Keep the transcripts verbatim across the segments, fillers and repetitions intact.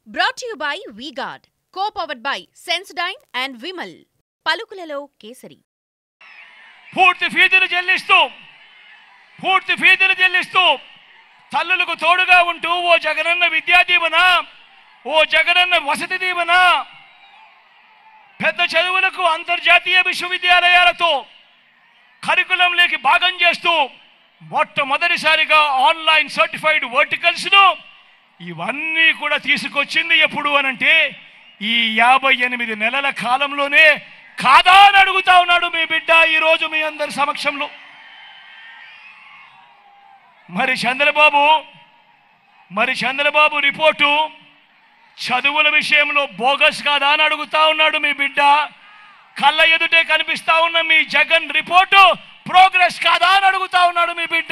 Brought to you by V-Guard, co-powered by Sensodyne and Vimal. పలుకులలో kesari. పూర్తి ఫీజులు చెల్లిస్తూ పూర్తి ఫీజులు చెల్లిస్తూ తల్లులకు తోడుగా ఉంటూ ఓ జగనన్న విద్యా దీవెన, ఓ జగనన్న వసతి దీవెన, పెద్ద చదువులకు అంతర్జాతీయ విశ్వవిద్యాలయాలతో కరికులంలోకి భాగం చేస్తూ మొట్టమొదటిసారిగా ఆన్లైన్ సర్టిఫైడ్ వర్టికల్స్ను ఇవన్నీ కూడా తీసుకొచ్చింది ఎప్పుడు అనంటే ఈ యాభై ఎనిమిది నెలల కాలంలోనే కాదా అని అడుగుతా ఉన్నాడు మీ బిడ్డ ఈరోజు మీ అందరి సమక్షంలో. మరి చంద్రబాబు మరి చంద్రబాబు రిపోర్టు చదువుల విషయంలో బోగస్ కాదా అని అడుగుతా ఉన్నాడు మీ బిడ్డ. కళ్ళ ఎదుటే కనిపిస్తా ఉన్న మీ జగన్ రిపోర్టు ప్రోగ్రెస్ కాదా అని అడుగుతా ఉన్నాడు మీ బిడ్డ.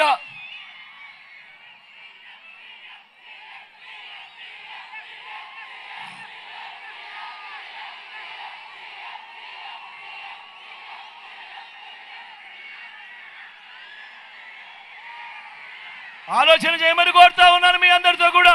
ఆలోచన చేయమని కోరుతా ఉన్నాను మీ అందరితో కూడా.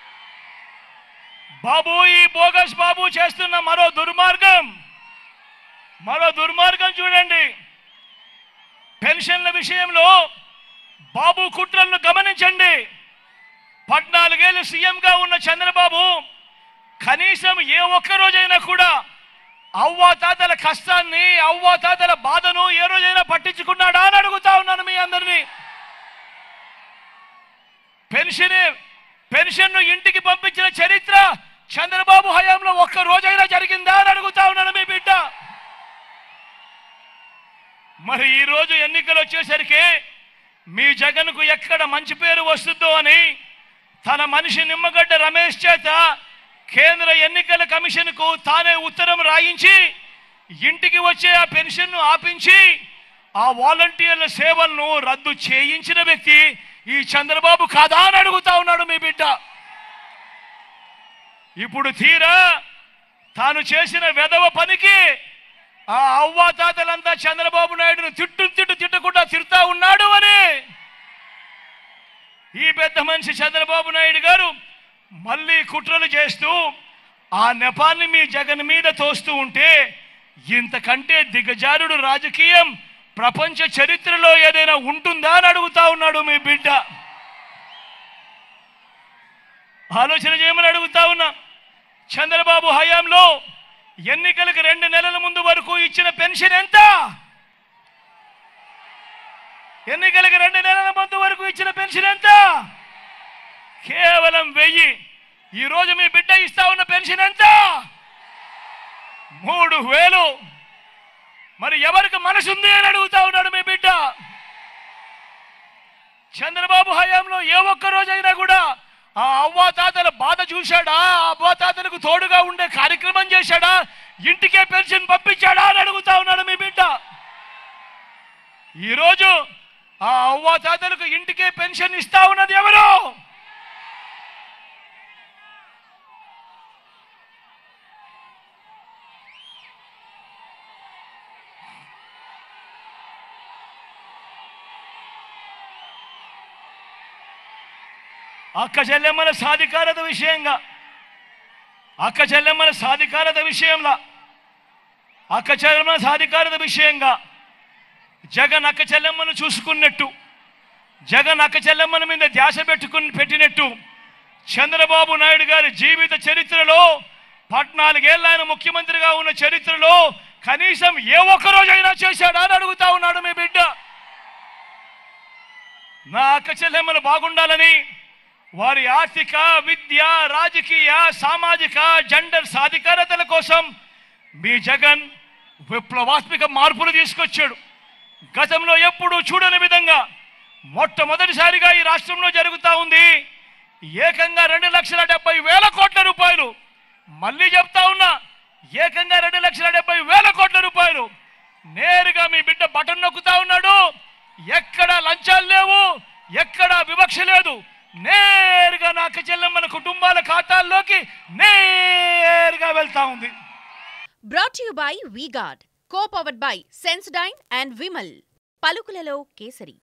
బాబు, ఈ బోగస్ బాబు చేస్తున్న మరో దుర్మార్గం మరో దుర్మార్గం చూడండి. పెన్షన్ల విషయంలో బాబు కుట్రలను గమనించండి. పద్నాలుగేళ్ళు సీఎంగా ఉన్న చంద్రబాబు కనీసం ఏ ఒక్క రోజైనా కూడా అవ్వాతాతల కష్టాన్ని, అవ్వాతాతల బాధను ఏ రోజైనా పట్టించుకున్నాడా అని అడుగుతా ఉన్నాను మీ అందరినీ. పెన్షన్ పెన్షన్ను ఇంటికి పంపించిన చరిత్ర చంద్రబాబు హయాంలో ఒక్క రోజైనా జరిగిందా అని అడుగుతా ఉన్నాను మీ బిడ్డ. మరి ఈరోజు ఎన్నికలు వచ్చేసరికి మీ జగన్కు ఎక్కడ మంచి పేరు వస్తుందో అని తన మనిషి నిమ్మగడ్డ రమేష్ చేత కేంద్ర ఎన్నికల కమిషన్కు తానే ఉత్తరం రాయించి ఇంటికి వచ్చే ఆ పెన్షన్ను ఆపించి ఆ వాలంటీర్ల సేవలను రద్దు చేయించిన వ్యక్తి ఈ చంద్రబాబు కాదా అని అడుగుతా ఉన్నాడు మీ బిడ్డ. ఇప్పుడు తీరా తాను చేసిన వెధవ పనికి ఆ అవ్వాతాతలంతా చంద్రబాబు నాయుడును తిట్టు తిట్టు తిట్టకుండా తిడతా ఉన్నాడు అని ఈ పెద్ద మనిషి చంద్రబాబు నాయుడు గారు మళ్ళీ కుట్రలు చేస్తూ ఆ నెపాన్ని మీ జగన్ మీద తోస్తూ ఉంటే ఇంతకంటే దిగజారుడు రాజకీయం ప్రపంచ చరిత్రలో ఏదైనా ఉంటుందా అని అడుగుతా ఉన్నాడు మీ బిడ్డ. ఆలోచన చేయమని అడుగుతా ఉన్నా. చంద్రబాబు హయాంలో ఎన్నికలకు రెండు నెలల ముందు వరకు ఇచ్చిన పెన్షన్ ఎంత? ఎన్నికలకు రెండు నెలల ముందు వరకు ఇచ్చిన పెన్షన్ ఎంత? కేవలం వెయ్యి. ఈరోజు మీ బిడ్డ ఇస్తా ఉన్న పెన్షన్ ఎంత? మూడు వేలు. మరి ఎవరికి మనసు ఉంది అని అడుగుతా ఉన్నాడు మీ బిడ్డ. చంద్రబాబు హయాంలో ఏ ఒక్క రోజైనా కూడా ఆ అవ్వాతాతల బాధ చూశాడా? ఆ అవ్వాతాతలకు తోడుగా ఉండే కార్యక్రమం చేశాడా? ఇంటికే పెన్షన్ పంపించాడా అని అడుగుతా ఉన్నాడు మీ బిడ్డ. ఈరోజు ఆ అవ్వాతాతలకు ఇంటికే పెన్షన్ ఇస్తా ఉన్నది ఎవరు? అక్క చెల్లెమ్మల సాధికారత విషయంగా అక్క చెల్లెమ్మల సాధికారత విషయంలో అక్క చెల్లెమ్మల సాధికారత విషయంగా జగన్ అక్క చెల్లెమ్మను చూసుకున్నట్టు, జగన్ అక్క చెల్లెమ్మల మీద ధ్యాస పెట్టుకుని పెట్టినట్టు చంద్రబాబు నాయుడు గారి జీవిత చరిత్రలో పద్నాలుగేళ్ళ ఆయన ముఖ్యమంత్రిగా ఉన్న చరిత్రలో కనీసం ఏ ఒక్క రోజైనా చేశాడా అని అడుగుతా ఉన్నాడు మీ బిడ్డ. నా అక్క చెల్లెమ్మలు బాగుండాలని వారి ఆర్థిక, విద్య, రాజకీయ, సామాజిక, జెండర్ సాధికారతల కోసం మీ జగన్ విప్లవాత్మక మార్పులు తీసుకొచ్చాడు. గతంలో ఎప్పుడూ చూడని విధంగా మొట్టమొదటిసారిగా ఈ రాష్ట్రంలో జరుగుతూ ఉంది. ఏకంగా రెండు లక్షల డెబ్బై వేల కోట్ల రూపాయలు, మళ్ళీ చెప్తా ఉన్నా, ఏకంగా రెండు లక్షల డెబ్బై వేల కోట్ల రూపాయలు నేరుగా మీ బిడ్డ బటన్ నొక్కుతా ఉన్నాడు. ఎక్కడా లంచాలు లేవు, ఎక్కడా వివక్ష లేదు. నేరుగా నా అక్క చెల్లెమ్మల కుటుంబాల ఖాతాల్లోకి నేరుగా వెళ్తా ఉంది. Brought to you by V-Guard, co-powered by Sensodyne and Vimal. పలుకులలో kesari.